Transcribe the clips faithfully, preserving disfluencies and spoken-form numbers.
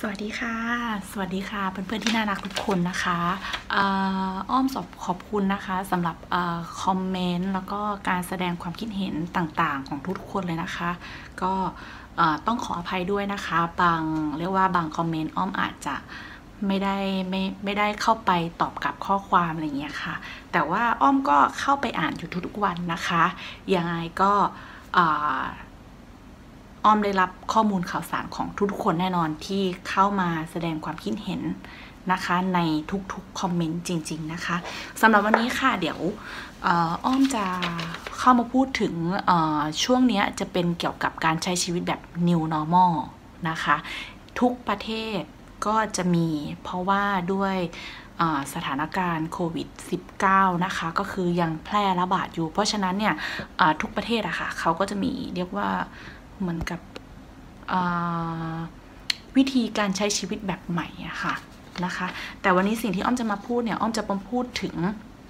สวัสดีค่ะสวัสดีค่ะเพื่อนๆที่น่ารักทุกคนนะคะอ้อมสอบขอบคุณนะคะสำหรับคอมเมนต์แล้วก็การแสดงความคิดเห็นต่างๆของทุกคนเลยนะคะก็ต้องขออภัยด้วยนะคะบางเรียกว่าบางคอมเมนต์อ้อมอาจจะไม่ได้ไม่ไม่ได้เข้าไปตอบกับข้อความอะไรเงี้ยค่ะแต่ว่าอ้อมก็เข้าไปอ่านอยู่ทุกๆวันนะคะยังไงก็อ้อมได้รับข้อมูลข่าวสารของทุกๆคนแน่นอนที่เข้ามาแสดงความคิดเห็นนะคะในทุกๆคอมเมนต์จริงๆนะคะสำหรับวันนี้ค่ะเดี๋ยวอ้อมจะเข้ามาพูดถึงช่วงนี้จะเป็นเกี่ยวกับการใช้ชีวิตแบบ New Normal นะคะทุกประเทศก็จะมีเพราะว่าด้วยสถานการณ์โควิด สิบเก้า นะคะก็คือยังแพร่ระบาดอยู่เพราะฉะนั้นเนี่ยทุกประเทศอะค่ะเขาก็จะมีเรียกว่าเหมือนกับวิธีการใช้ชีวิตแบบใหม่อะค่ะนะคะแต่วันนี้สิ่งที่อ้อมจะมาพูดเนี่ยอ้อมจะมาพูดถึง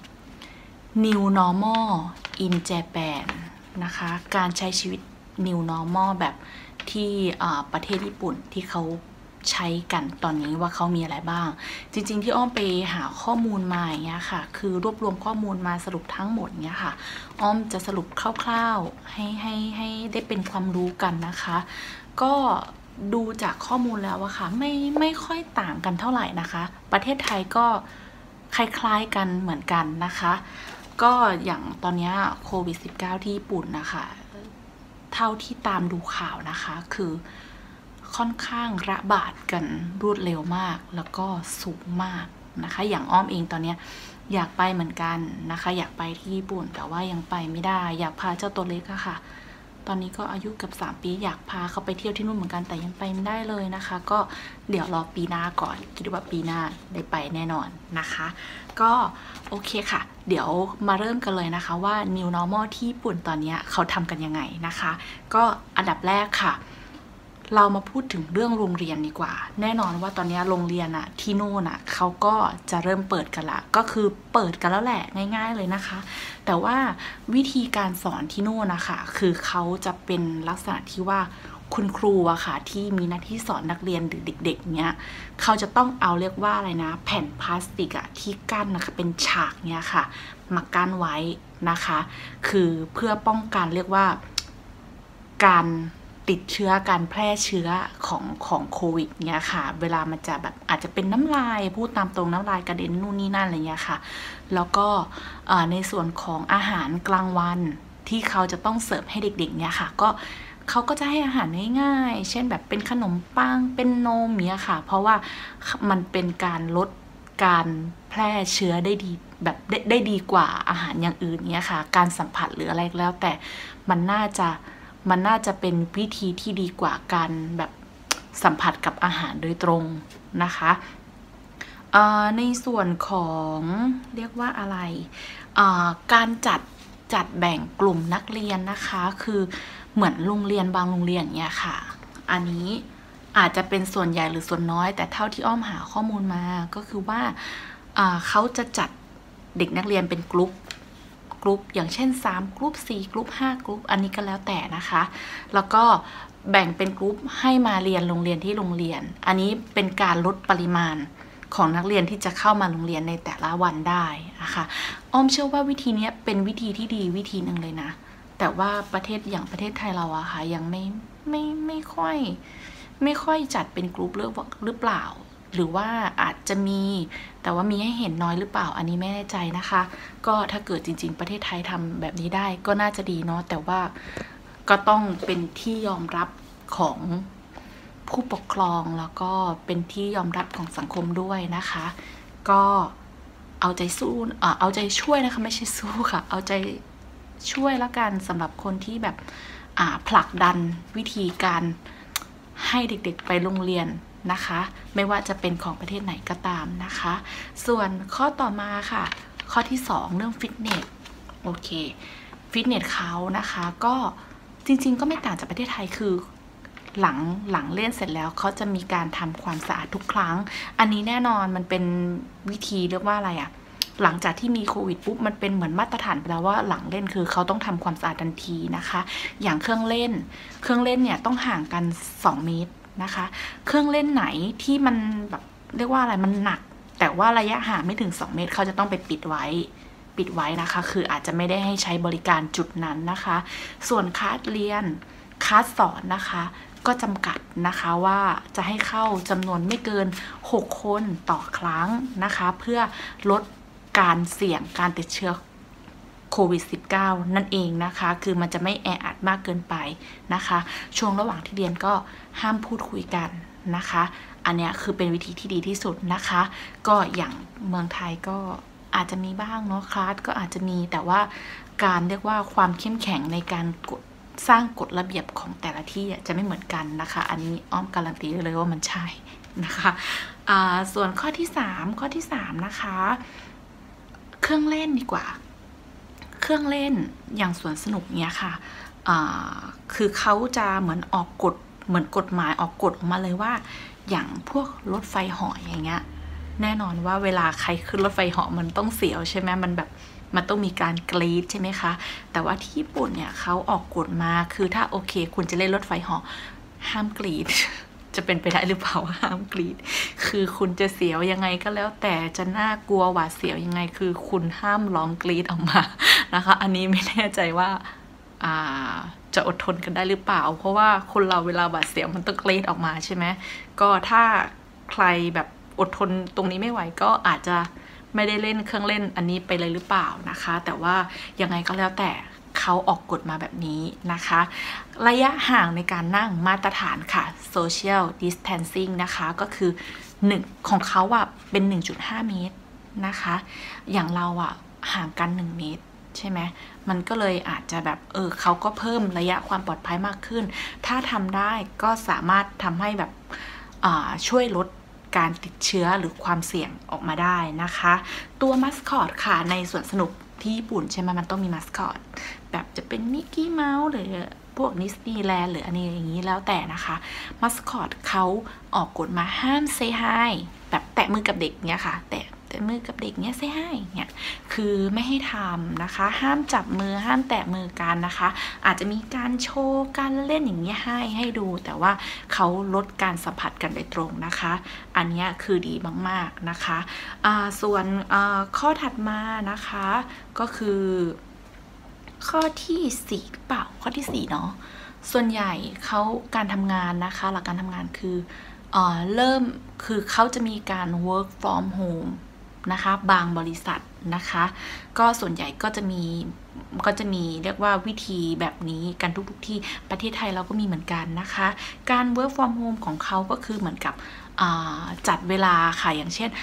New Normal in Japan นะคะการใช้ชีวิต New Normal แบบที่ประเทศญี่ปุ่นที่เขาใช้กันตอนนี้ว่าเขามีอะไรบ้างจริงๆที่อ้อมไปหาข้อมูลมาอย่างเงี้ยค่ะคือรวบรวมข้อมูลมาสรุปทั้งหมดเงี้ยค่ะอ้อมจะสรุปคร่าวๆให้ให้ให้ได้เป็นความรู้กันนะคะก็ดูจากข้อมูลแล้วอะค่ะไม่ไม่ค่อยต่างกันเท่าไหร่นะคะประเทศไทยก็คล้ายๆกันเหมือนกันนะคะก็อย่างตอนนี้โควิด สิบเก้า ที่ญี่ปุ่นนะคะเท่าที่ตามดูข่าวนะคะคือค่อนข้างระบาดกันรวดเร็วมากแล้วก็สูงมากนะคะอย่างอ้อมเองตอนนี้อยากไปเหมือนกันนะคะอยากไปที่ญี่ปุ่นแต่ว่ายังไปไม่ได้อยากพาเจ้าตัวเล็กอะค่ะตอนนี้ก็อายุเกือบสามปีอยากพาเขาไปเที่ยวที่นู่นเหมือนกันแต่ยังไปไม่ได้เลยนะคะก็เดี๋ยวรอปีหน้าก่อนคิดว่าปีหน้าได้ไปแน่นอนนะคะก็โอเคค่ะเดี๋ยวมาเริ่มกันเลยนะคะว่า New Normal ที่ญี่ปุ่นตอนนี้เขาทำกันยังไงนะคะก็อันดับแรกค่ะเรามาพูดถึงเรื่องโรงเรียนดีกว่าแน่นอนว่าตอนนี้โรงเรียนอะที่โน่นอะเขาก็จะเริ่มเปิดกันละก็คือเปิดกันแล้วแหละง่ายๆเลยนะคะแต่ว่าวิธีการสอนที่โน่นนะคะคือเขาจะเป็นลักษณะที่ว่าคุณครูอะค่ะที่มีหน้าที่สอนนักเรียนหรือเด็กๆเนี้ยเขาจะต้องเอาเรียกว่าอะไรนะแผ่นพลาสติกอะที่กั้นนะคะเป็นฉากเนี้ยค่ะมากั้นไว้นะคะคือเพื่อป้องกันเรียกว่าการติดเชื้อการแพร่เชื้อของของโควิดเนี่ยค่ะเวลามันจะแบบอาจจะเป็นน้ำลายพูดตามตรงน้ำลายกระเด็นนู่นนี่นั่นอะไรเงี้ยค่ะแล้วก็ในส่วนของอาหารกลางวันที่เขาจะต้องเสิร์ฟให้เด็กๆเนี่ยค่ะก็เขาก็จะให้อาหารง่ายๆเช่นแบบเป็นขนมปังเป็นนมเนี่ยค่ะเพราะว่ามันเป็นการลดการแพร่เชื้อได้ดีแบบได้ได้ดีกว่าอาหารอย่างอื่นเนี่ยค่ะการสัมผัสหรืออะไรแล้วแต่มันน่าจะมันน่าจะเป็นวิธีที่ดีกว่าการแบบสัมผัสกับอาหารโดยตรงนะคะในส่วนของเรียกว่าอะไรการจัดจัดแบ่งกลุ่มนักเรียนนะคะคือเหมือนโรงเรียนบางโรงเรียนเนี่ยค่ะอันนี้อาจจะเป็นส่วนใหญ่หรือส่วนน้อยแต่เท่าที่อ้อมหาข้อมูลมาก็คือว่าเขาจะจัดเด็กนักเรียนเป็นกลุ่มกลุ่มอย่างเช่นสามกลุ่มสี่กลุ่มห้ากลุ่มอันนี้ก็แล้วแต่นะคะแล้วก็แบ่งเป็นกลุ่มให้มาเรียนโรงเรียนที่โรงเรียนอันนี้เป็นการลดปริมาณของนักเรียนที่จะเข้ามาโรงเรียนในแต่ละวันได้นะคะอ้อมเชื่อว่าวิธีนี้เป็นวิธีที่ดีวิธีหนึ่งเลยนะแต่ว่าประเทศอย่างประเทศไทยเราอะค่ะยังไม่ไม่ไม่ค่อยไม่ค่อยจัดเป็นกลุ่มหรือหรือเปล่าหรือว่าอาจจะมีแต่ว่ามีให้เห็นน้อยหรือเปล่าอันนี้ไม่แน่ใจนะคะก็ถ้าเกิดจริงๆประเทศไทยทำแบบนี้ได้ก็น่าจะดีเนาะแต่ว่าก็ต้องเป็นที่ยอมรับของผู้ปกครองแล้วก็เป็นที่ยอมรับของสังคมด้วยนะคะก็เอาใจสู้เอาใจช่วยนะคะไม่ใช่สู้ค่ะเอาใจช่วยละกันสำหรับคนที่แบบผลักดันวิธีการให้เด็กๆไปโรงเรียนนะคะไม่ว่าจะเป็นของประเทศไหนก็ตามนะคะส่วนข้อต่อมาค่ะข้อที่สองเรื่องฟิตเนสโอเคฟิตเนสเขานะคะก็จริงๆก็ไม่ต่างจากประเทศไทยคือหลังหลังเล่นเสร็จแล้วเขาจะมีการทำความสะอาดทุกครั้งอันนี้แน่นอนมันเป็นวิธีเรียกว่าอะไรอะหลังจากที่มีโควิดปุ๊บมันเป็นเหมือนมาตรฐานไปแล้วว่าหลังเล่นคือเขาต้องทำความสะอาดทันทีนะคะอย่างเครื่องเล่นเครื่องเล่นเนี่ยต้องห่างกันสองเมตรนะคะ เครื่องเล่นไหนที่มันแบบเรียกว่าอะไรมันหนักแต่ว่าระยะห่างไม่ถึงสองเมตรเขาจะต้องไปปิดไว้ปิดไว้นะคะคืออาจจะไม่ได้ให้ใช้บริการจุดนั้นนะคะส่วนคลาสเรียนคลาสสอนนะคะก็จำกัดนะคะว่าจะให้เข้าจำนวนไม่เกินหกคนต่อครั้งนะคะเพื่อลดการเสี่ยงการติดเชื้อโควิด สิบเก้า นั่นเองนะคะคือมันจะไม่แออัดมากเกินไปนะคะช่วงระหว่างที่เรียนก็ห้ามพูดคุยกันนะคะอันนี้คือเป็นวิธีที่ดีที่สุดนะคะก็อย่างเมืองไทยก็อาจจะมีบ้างเนาะคลาสก็อาจจะมีแต่ว่าการเรียกว่าความเข้มแข็งในการกดสร้างกฎระเบียบของแต่ละที่จะไม่เหมือนกันนะคะอันนี้อ้อมการันตีเลยว่ามันใช่นะคะะส่วนข้อที่สามข้อที่สามนะคะเครื่องเล่นดีกว่าเครื่องเล่นอย่างสวนสนุกเนี้ยค่ะคือเขาจะเหมือนออกกฎเหมือนกฎหมายออกกฎออกมาเลยว่าอย่างพวกรถไฟเหาะอย่างเงี้ยแน่นอนว่าเวลาใครขึ้นรถไฟเหาะมันต้องเสียวใช่ไหมมันแบบมันต้องมีการกรีดใช่ไหมคะแต่ว่าที่ญี่ปุ่นเนี่ยเขาออกกฎมาคือถ้าโอเคคุณจะเล่นรถไฟเหาะห้ามกรีด จะเป็นไปได้หรือเปล่าห้ามกรีดคือคุณจะเสียวยังไงก็แล้วแต่จะน่ากลัวหวาดเสียวยังไงคือคุณห้ามร้องกรีดออกมานะคะอันนี้ไม่แน่ใจว่าจะอดทนกันได้หรือเปล่าเพราะว่าคนเราเวลาหวาดเสียวมันต้องกรีดออกมาใช่ไหมก็ถ้าใครแบบอดทนตรงนี้ไม่ไหวก็อาจจะไม่ได้เล่นเครื่องเล่นอันนี้ไปเลยหรือเปล่านะคะแต่ว่ายังไงก็แล้วแต่เขาออกกฎมาแบบนี้นะคะระยะห่างในการนั่งมาตรฐานค่ะ social distancing นะคะก็คือหนึ่งของเขาอะเป็น หนึ่งจุดห้า เมตรนะคะอย่างเราอะห่างกันหนึ่งเมตรใช่ไหมมันก็เลยอาจจะแบบเออเขาก็เพิ่มระยะความปลอดภัยมากขึ้นถ้าทำได้ก็สามารถทำให้แบบช่วยลดการติดเชื้อหรือความเสี่ยงออกมาได้นะคะตัวมัสคอตค่ะในสวนสนุกที่ญี่ปุ่นใช่ไหมมันต้องมีมัสคอตแบบจะเป็นมิกกี้เมาส์หรือพวกดิสนีย์แลนด์หรืออะไรอย่างนี้แล้วแต่นะคะมัสคอตเขาออกกฎมาห้ามเซย์ไฮแบบแตะมือกับเด็กเนี้ยค่ะแตะแตะมือกับเด็กเนี้ยเซย์ไฮเนี่ยคือไม่ให้ทำนะคะห้ามจับมือห้ามแตะมือกันนะคะอาจจะมีการโชว์การเล่นอย่างเงี้ยให้ให้ดูแต่ว่าเขาลดการสัมผัสกันโดยตรงนะคะอันนี้คือดีมากๆนะคะะส่วนข้อถัดมานะคะก็คือข้อที่สี่เปล่าข้อที่สี่เนาะส่วนใหญ่เขาการทำงานนะคะหลักการทำงานคือเอ่อเริ่มคือเขาจะมีการ work from home นะคะบางบริษัทนะคะก็ส่วนใหญ่ก็จะมีก็จะมีเรียกว่าวิธีแบบนี้กันทุกๆที่ประเทศไทยเราก็มีเหมือนกันนะคะการ work from home ของเขาก็คือเหมือนกับจัดเวลาค่ะอย่างเช่น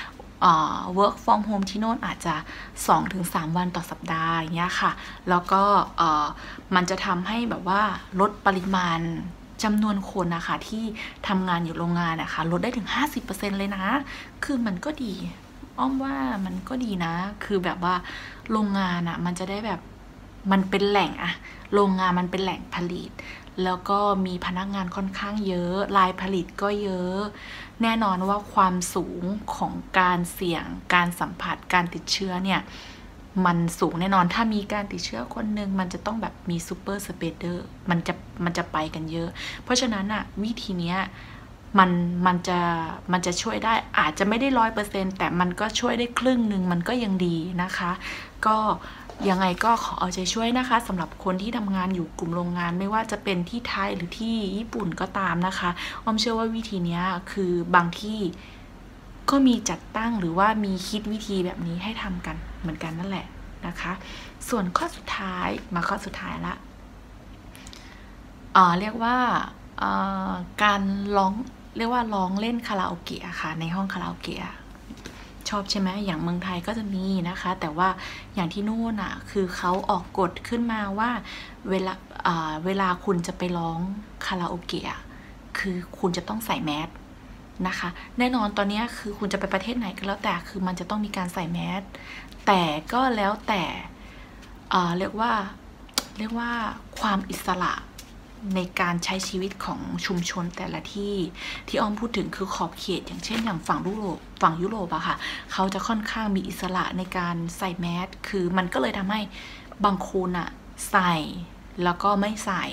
work from home ที่โน่นอาจจะ สองถึงสาม วันต่อสัปดาห์อย่างเงี้ยค่ะแล้วก็มันจะทำให้แบบว่าลดปริมาณจำนวนคนนะคะที่ทำงานอยู่โรงงานนะคะลดได้ถึง ห้าสิบเปอร์เซ็นต์ เลยนะคือมันก็ดีอ้อมว่ามันก็ดีนะคือแบบว่าโรงงานอะมันจะได้แบบมันเป็นแหล่งอะโรงงานมันเป็นแหล่งผลิตแล้วก็มีพนักงานค่อนข้างเยอะรายผลิตก็เยอะแน่นอนว่าความสูงของการเสี่ยงการสัมผัสการติดเชื้อเนี่ยมันสูงแน่นอนถ้ามีการติดเชื้อคนหนึ่งมันจะต้องแบบมีซูเปอร์สเปเดอร์มันจะมันจะไปกันเยอะเพราะฉะนั้นอะวิธีเนี้ยมันมันจะมันจะช่วยได้อาจจะไม่ได้ร้อยเปอร์เซ็นต์แต่มันก็ช่วยได้ครึ่งหนึ่งมันก็ยังดีนะคะก็ยังไงก็ขอเอาใจช่วยนะคะสำหรับคนที่ทำงานอยู่กลุ่มโรงงานไม่ว่าจะเป็นที่ไทยหรือที่ญี่ปุ่นก็ตามนะคะอ้อมเชื่อว่าวิธีนี้คือบางที่ก็มีจัดตั้งหรือว่ามีคิดวิธีแบบนี้ให้ทำกันเหมือนกันนั่นแหละนะคะส่วนข้อสุดท้ายมาข้อสุดท้ายละเอ่อเรียกว่าเอ่อการร้องเรียกว่าร้องเล่นคาราโอเกะค่ะในห้องคาราโอเกะชอบใช่ไหมอย่างเมืองไทยก็จะมีนะคะแต่ว่าอย่างที่นู่นอ่ะคือเขาออกกฎขึ้นมาว่าเวลาเวลาคุณจะไปร้องคาราโอเกะคือคุณจะต้องใส่แมสนะคะแน่นอนตอนนี้คือคุณจะไปประเทศไหนก็แล้วแต่คือมันจะต้องมีการใส่แมสแต่ก็แล้วแต่เรียกว่าเรียกว่าความอิสระในการใช้ชีวิตของชุมชนแต่ละที่ที่อ้อมพูดถึงคือขอบเขตอย่างเช่นอย่างฝั่งยุโรปฝั่งยุโรปอะค่ะเขาจะค่อนข้างมีอิสระในการใส่แมสคือมันก็เลยทำให้บางคนอะใส่แล้วก็ไม่ใส่แ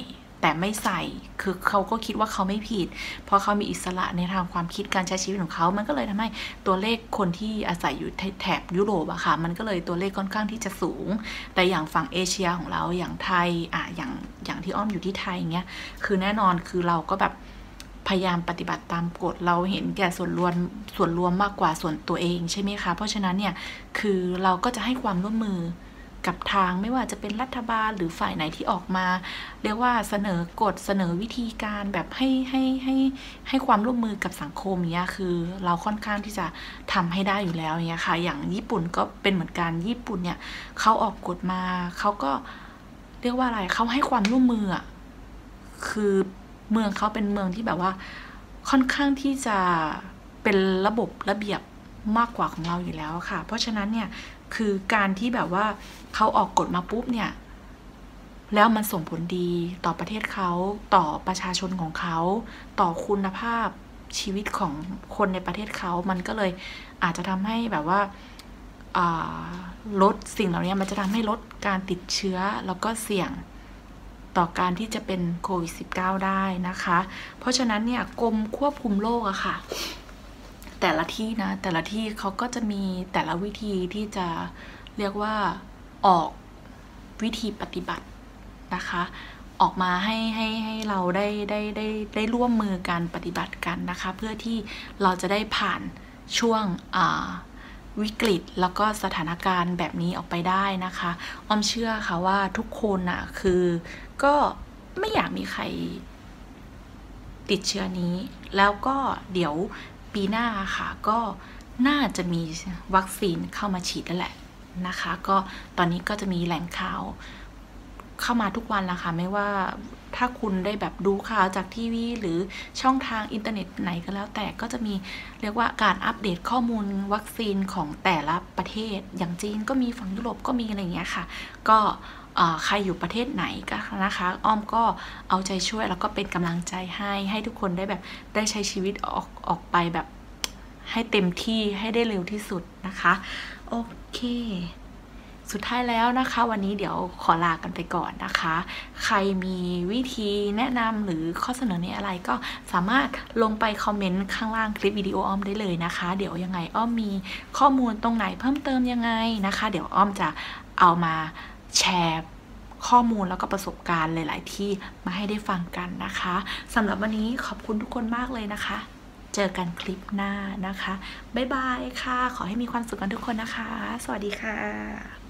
แต่ไม่ใส่คือเขาก็คิดว่าเขาไม่ผิดเพราะเขามีอิสระในทางความคิดการใช้ชีวิตของเขามันก็เลยทำให้ตัวเลขคนที่อาศัยอยู่แถบยุโรปอะค่ะมันก็เลยตัวเลขค่อนข้างที่จะสูงแต่อย่างฝั่งเอเชียของเราอย่างไทยอะอย่างอย่างที่อ้อมอยู่ที่ไทยเงี้ยคือแน่นอนคือเราก็แบบพยายามปฏิบัติตามกฎเราเห็นแก่ส่วนรวมส่วนรวมมากกว่าส่วนตัวเองใช่ไหมคะเพราะฉะนั้นเนี่ยคือเราก็จะให้ความร่วมมือกับทางไม่ว่าจะเป็นรัฐบาลหรือฝ่ายไหนที่ออกมาเรียกว่าเสนอกฎเสนอวิธีการแบบให้ให้ให้ให้ความร่วมมือกับสังคมเนี้ยคือเราค่อนข้างที่จะทำให้ได้อยู่แล้วเนี้ยค่ะอย่างญี่ปุ่นก็เป็นเหมือนกันญี่ปุ่นเนี่ยเขาออกกฎมาเขาก็เรียกว่าอะไรเขาให้ความร่วมมืออ่ะคือเมืองเขาเป็นเมืองที่แบบว่าค่อนข้างที่จะเป็นระบบระเบียบมากกว่าของเราอยู่แล้วค่ะเพราะฉะนั้นเนี่ยคือการที่แบบว่าเขาออกกฎมาปุ๊บเนี่ยแล้วมันส่งผลดีต่อประเทศเขาต่อประชาชนของเขาต่อคุณภาพชีวิตของคนในประเทศเขามันก็เลยอาจจะทำให้แบบว่าลดสิ่งเหล่านี้มันจะทำให้ลดการติดเชื้อแล้วก็เสี่ยงต่อการที่จะเป็นโควิด สิบเก้า ได้นะคะเพราะฉะนั้นเนี่ยกรมควบคุมโรคอะค่ะแต่ละที่นะแต่ละที่เขาก็จะมีแต่ละวิธีที่จะเรียกว่าออกวิธีปฏิบัตินะคะออกมาให้ให้ให้เราได้ได้ได้ได้ร่วมมือกันปฏิบัติกันนะคะเพื่อที่เราจะได้ผ่านช่วงวิกฤตแล้วก็สถานการณ์แบบนี้ออกไปได้นะคะอ้อมเชื่อค่ะว่าทุกคนอะคือก็ไม่อยากมีใครติดเชื้อนี้แล้วก็เดี๋ยวปีหน้าค่ะก็น่าจะมีวัคซีนเข้ามาฉีดแล้วแหละนะคะก็ตอนนี้ก็จะมีแหล่งข่าวเข้ามาทุกวันแล้วค่ะไม่ว่าถ้าคุณได้แบบดูข่าวจากทีวีหรือช่องทางอินเทอร์เน็ตไหนก็แล้วแต่ก็จะมีเรียกว่าการอัปเดตข้อมูลวัคซีนของแต่ละประเทศอย่างจีนก็มีฝั่งยุโรปก็มีอะไรอย่างเงี้ยค่ะก็ใครอยู่ประเทศไหนก็นะคะอ้อมก็เอาใจช่วยแล้วก็เป็นกำลังใจให้ให้ทุกคนได้แบบได้ใช้ชีวิตออกออกไปแบบให้เต็มที่ให้ได้เร็วที่สุดนะคะโอเคสุดท้ายแล้วนะคะวันนี้เดี๋ยวขอลากันไปก่อนนะคะใครมีวิธีแนะนำหรือข้อเสนอแนะอะไรก็สามารถลงไปคอมเมนต์ข้างล่างคลิปวิดีโออ้อมได้เลยนะคะเดี๋ยวยังไงอ้อมมีข้อมูลตรงไหนเพิ่มเติมยังไงนะคะเดี๋ยวอ้อมจะเอามาแชร์ข้อมูลแล้วก็ประสบการณ์หลายๆที่มาให้ได้ฟังกันนะคะสำหรับวันนี้ขอบคุณทุกคนมากเลยนะคะเจอกันคลิปหน้านะคะบ๊ายบายค่ะขอให้มีความสุขกันทุกคนนะคะสวัสดีค่ะ